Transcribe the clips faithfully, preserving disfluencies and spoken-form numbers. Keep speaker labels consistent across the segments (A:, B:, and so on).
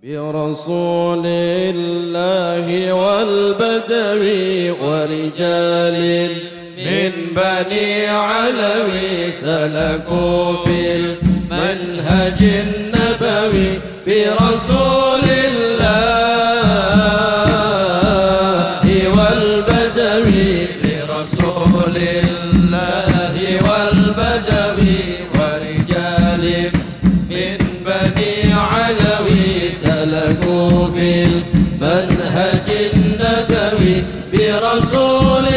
A: برسول الله والبدوي ورجال من بني علوي سلكوا في المنهج النبوي برسول الله والبدوي برسول الله والبدوي ورجال من بني علوي سلكوا في المنهج النبوي برسول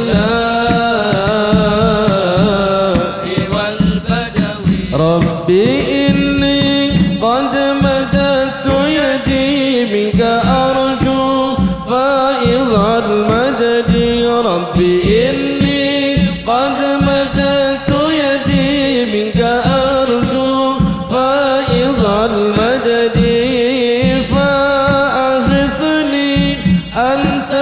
A: الله والبدوي ربي إني قد مددت يدي بك أرجو فائض المدد ربي إني قد مددت يدي بك أرجو فائض المدد فأغثني أنت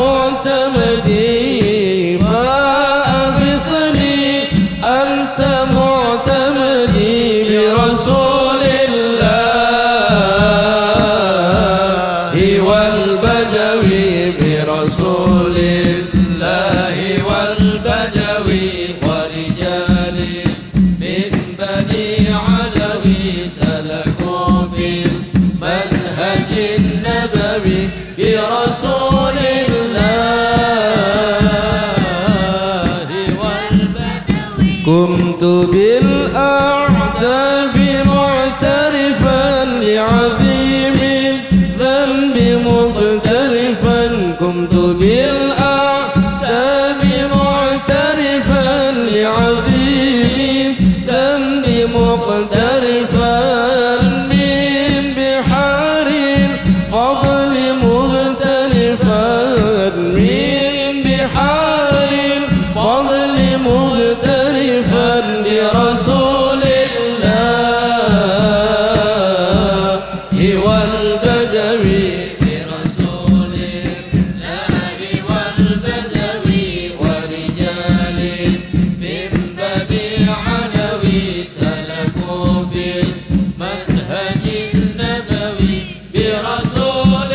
A: معتمدي فأغثني أنت معتمدي برسول الله والبدوي برسول الله والبدوي ورجال من بني علوي سلكوا في المنهج النبوي برسول الله والبدوي قمت بالأعتاب معترفا لعظيم الذنب مقترفا قمت بالأعتاب معترفا لعظيم الذنب مقترفا من بحار الفضل مغترفا من بحار الفضل مغترفا برسول الله والبدوي برسول الله والبدوي ورجال من بني علوي سلكوا في المنهج النبوي برسول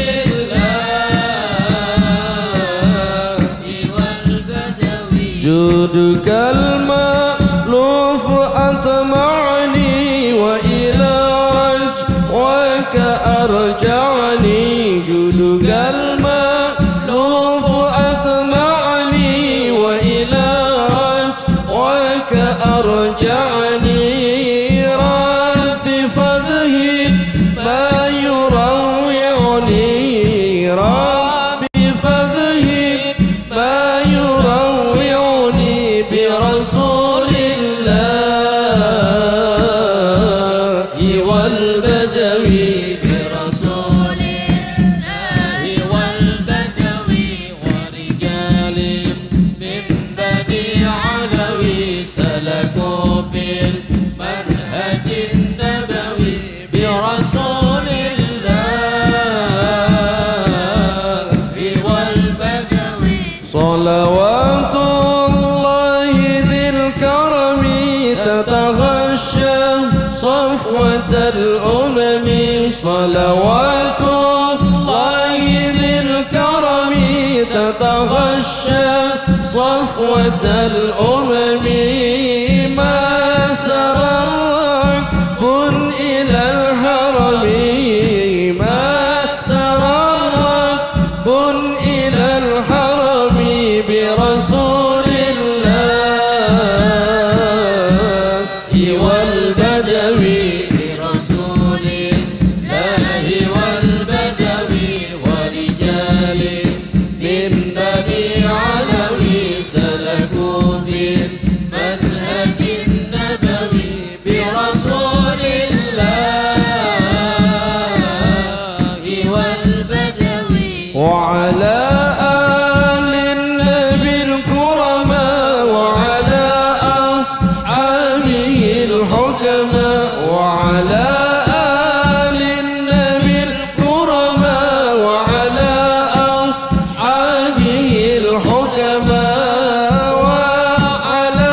A: الله والبدوي جودك المألوف أطمعني وإلى رجوك أرجعني جودك المألوف أطمعني وإلى رجوك أرجعني رب فذهب ما يروعني رب فذهب ما يروعني برسول الله والبدوي برسول الله والبدوي ورجال من بني علوي سلكوا في المنهج النبوي برسول الله والبدوي صلوات الله ذي الكرم تتغشى صفوة الأمم صلوات الله ذي الكرم تتغشى صفوة الأمم ما سرى الركب إلى الحرم ما سرى الركب إلى الحرم برسول الله والبدوي برسول الله والبدوي ورجال من بني علوي سلكوا في المنهج النبوي برسول الله والبدوي وعلى آل النبي الكرماء وعلى أصحابه الحكماء وعلى آل النبي الكرماء وعلى أصحابه الحكماء وعلى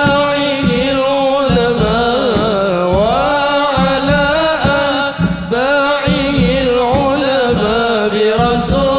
A: أتباعه العلماء وعلى أتباعه برسول